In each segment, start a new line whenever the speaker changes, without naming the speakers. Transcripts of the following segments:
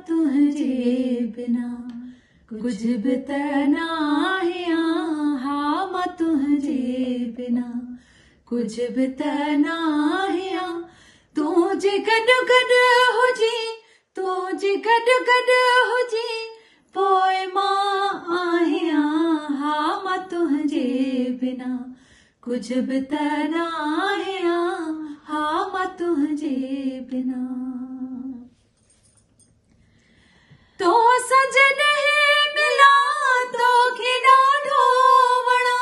तुझे बिना कुछ भी ना है। हाँ मां तुझे बिना कुछ भी ना है। तू जे गड गड हो जी, तू जे गड गड हो जी, पोए मां आहे। हाँ मां तुझे बिना कुछ भी ना है। हाँ मां तुझे बिना। तो सजन है मिला तो खिड़ा ढोवणा,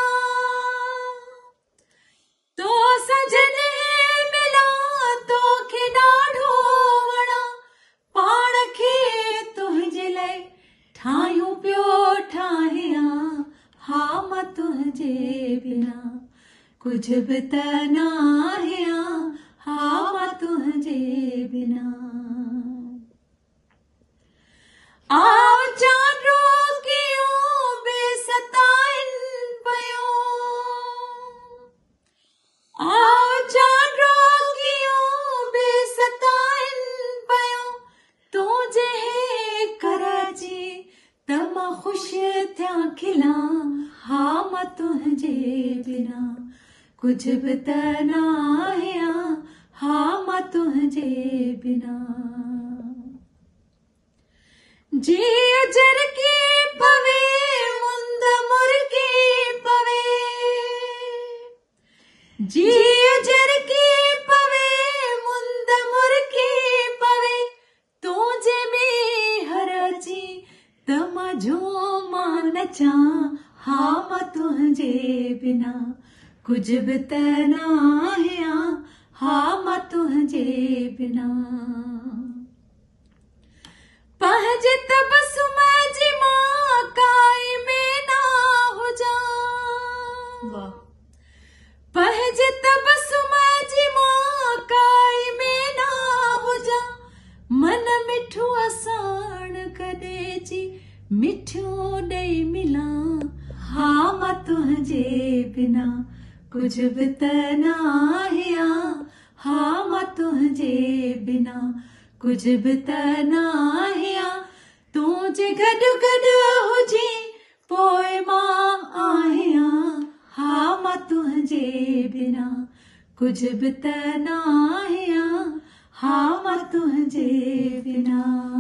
तो सजन है मिला तो खिड़ा ढोवणा, पाण खे तुझे लाइ ठाहियूं पियो ठाहिया। हाँ मां तुझे बिना कुछ भी ना है। हाँ मां तुझे बिना। आओ चांडो कियो बेसताइन पयो, आओ चांडो कियो बेसताइन पयो, तुझे है कराची तमा खुश थिया खिला। हाँ मां तुझे बिना कुछ भी ना है। हाँ मां तुझे बिना। जी अजर की पवे मुंद मुर्गी पवे, जी अजर की पवे मुंद मुर्गी पवे, तुझे में हरची तमा झूमा नचा। हाँ मां तुझे बिना कुछ भी ना है। हाँ मां तुझे बिना। पहजे तब सुमजी मां काई में ना हो जा, पहजे तब सुमजी मां काई में ना हो जा, मन मिठू असाण कदे जी मिठू दई मिला। हाँ मां तुझे बिना कुछ भी ना है। हाँ मां तुझे बिना कुछ भी ना है। तू जे गड गड हुजी पोए मां आहे। हाँ मां तुझे बिना कुछ भी ना है। हाँ मां तुझे बिना।